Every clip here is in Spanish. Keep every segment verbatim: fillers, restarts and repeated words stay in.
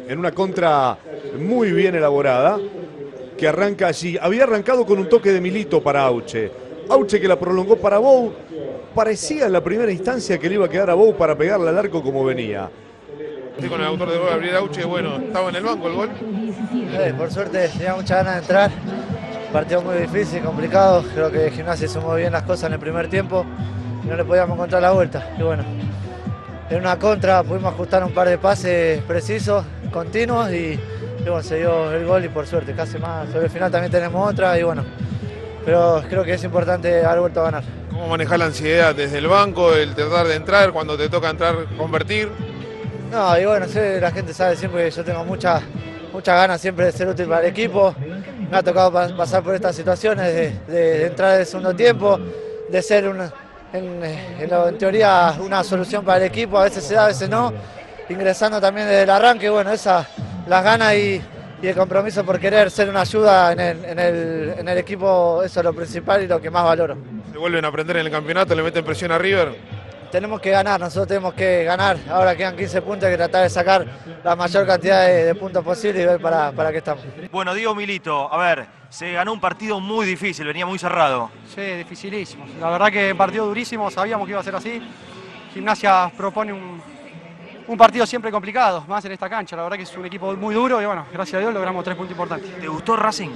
En una contra muy bien elaborada, que arranca allí. Había arrancado con un toque de Milito para Auche. Auche que la prolongó para Bou. Parecía en la primera instancia que le iba a quedar a Bou para pegarle al arco como venía. Estoy con el autor del gol, Gabriel Auche. Bueno, estaba en el banco el gol. Eh, por suerte tenía muchas ganas de entrar. Partido muy difícil, complicado. Creo que Gimnasia hizo muy bien las cosas en el primer tiempo. Y no le podíamos encontrar la vuelta. Y bueno, en una contra pudimos ajustar un par de pases precisos, continuos. Y, y bueno, se dio el gol y por suerte, casi más. Sobre el final también tenemos otra y bueno. Pero creo que es importante haber vuelto a ganar. ¿Cómo manejar la ansiedad desde el banco, el tratar de entrar, cuando te toca entrar, convertir? No, y bueno, sé, la gente sabe siempre que yo tengo muchas muchas ganas siempre de ser útil para el equipo. Me ha tocado pasar por estas situaciones de, de, de entrar en el segundo tiempo, de ser una, en, en, en teoría una solución para el equipo, a veces se da, a veces no. Ingresando también desde el arranque, bueno, esas las ganas y, y el compromiso por querer ser una ayuda en el, en, el, en el equipo, eso es lo principal y lo que más valoro. ¿Se vuelven a aprender en el campeonato, le meten presión a River? Tenemos que ganar, nosotros tenemos que ganar. Ahora quedan quince puntos, hay que tratar de sacar la mayor cantidad de, de puntos posible y ver para, para qué estamos. Bueno, Diego Milito, a ver, se ganó un partido muy difícil, venía muy cerrado. Sí, dificilísimo. La verdad que partido durísimo, sabíamos que iba a ser así. Gimnasia propone un, un partido siempre complicado, más en esta cancha. La verdad que es un equipo muy duro y bueno, gracias a Dios logramos tres puntos importantes. ¿Te gustó Racing?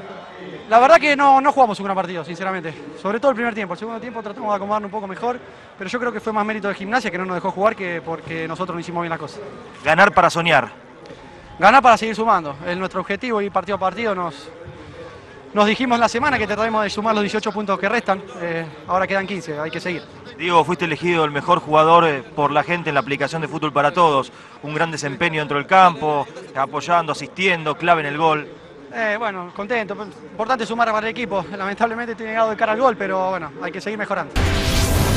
La verdad que no, no jugamos un gran partido, sinceramente. Sobre todo el primer tiempo. El segundo tiempo tratamos de acomodarnos un poco mejor, pero yo creo que fue más mérito de Gimnasia que no nos dejó jugar que porque nosotros no hicimos bien las cosas. Ganar para soñar. Ganar para seguir sumando. Es nuestro objetivo y partido a partido nos, nos dijimos la semana que trataremos de sumar los dieciocho puntos que restan. Eh, ahora quedan quince, hay que seguir. Diego, fuiste elegido el mejor jugador eh, por la gente en la aplicación de Fútbol para Todos. Un gran desempeño dentro del campo, apoyando, asistiendo, clave en el gol. Eh, bueno, contento. Importante sumar para el equipo. Lamentablemente estoy negado de cara al gol, pero bueno, hay que seguir mejorando.